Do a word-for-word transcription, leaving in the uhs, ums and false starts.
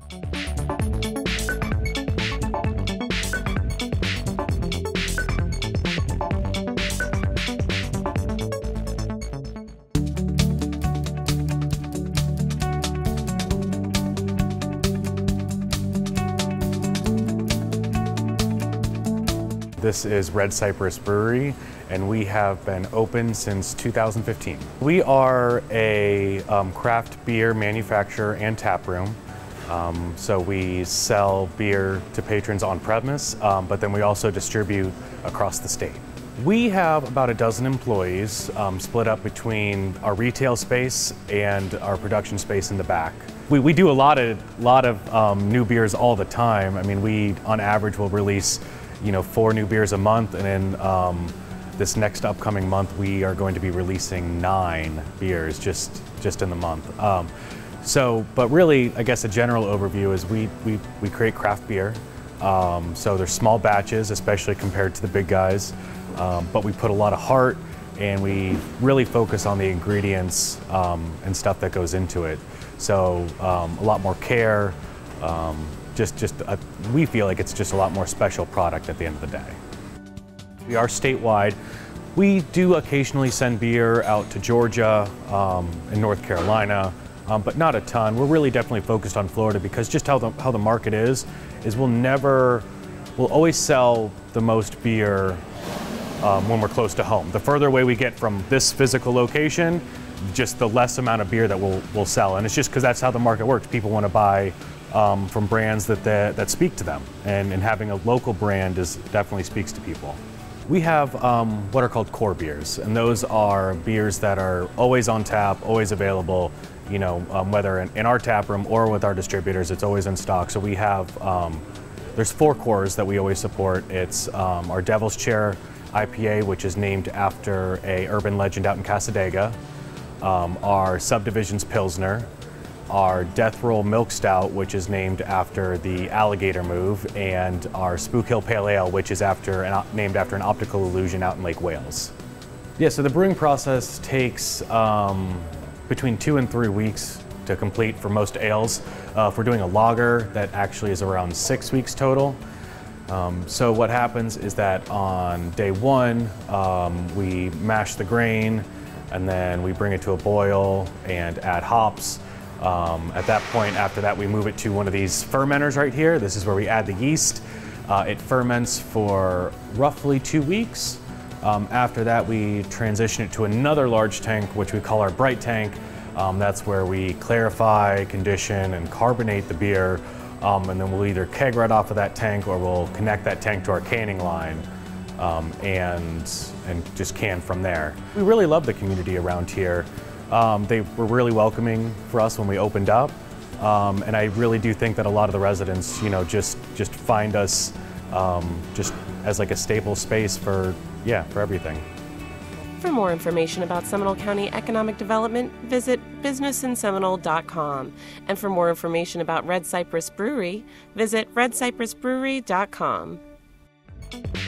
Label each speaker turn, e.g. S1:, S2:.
S1: This is Red Cypress Brewery, and we have been open since two thousand fifteen. We are a um, craft beer manufacturer and tap room. Um, so we sell beer to patrons on premise, um, but then we also distribute across the state. We have about a dozen employees um, split up between our retail space and our production space in the back. We, we do a lot of, lot of um, new beers all the time. I mean, we on average will release you know, four new beers a month, and then um, this next upcoming month we are going to be releasing nine beers just just in the month. Um, so, but really, I guess a general overview is we we, we create craft beer. Um, so they're small batches, especially compared to the big guys, um, but we put a lot of heart and we really focus on the ingredients um, and stuff that goes into it. So um, a lot more care. Um, Just, just a, we feel like it's just a lot more special product at the end of the day. We are statewide. We do occasionally send beer out to Georgia um, and North Carolina, um, but not a ton. We're really definitely focused on Florida because just how the, how the market is, is we'll never, we'll always sell the most beer um, when we're close to home. The further away we get from this physical location, just the less amount of beer that we'll, we'll sell. And it's just because that's how the market works. People want to buy Um, from brands that, that, that speak to them, and, and having a local brand is definitely speaks to people. We have um, what are called core beers, and those are beers that are always on tap, always available, you know, um, whether in, in our tap room or with our distributors, it's always in stock. So we have, um, there's four cores that we always support. It's um, our Devil's Chair I P A, which is named after a urban legend out in Cassadaga, um, our Subdivisions Pilsner, our Death Roll Milk Stout, which is named after the alligator move, and our Spook Hill Pale Ale, which is after an, named after an optical illusion out in Lake Wales. Yeah, so the brewing process takes um, between two and three weeks to complete for most ales. Uh, if we're doing a lager, that actually is around six weeks total. Um, so what happens is that on day one, um, we mash the grain, and then we bring it to a boil and add hops. Um, at that point, after that, we move it to one of these fermenters right here. This is where we add the yeast. Uh, it ferments for roughly two weeks. Um, after that, we transition it to another large tank, which we call our bright tank. Um, that's where we clarify, condition, and carbonate the beer. Um, and then we'll either keg right off of that tank, or we'll connect that tank to our canning line um, and, and just can from there. We really love the community around here. Um, they were really welcoming for us when we opened up, um, and I really do think that a lot of the residents, you know, just just find us um, just as like a stable space for, yeah, for everything.
S2: For more information about Seminole County economic development, visit business in seminole dot com. And for more information about Red Cypress Brewery, visit red cypress brewery dot com.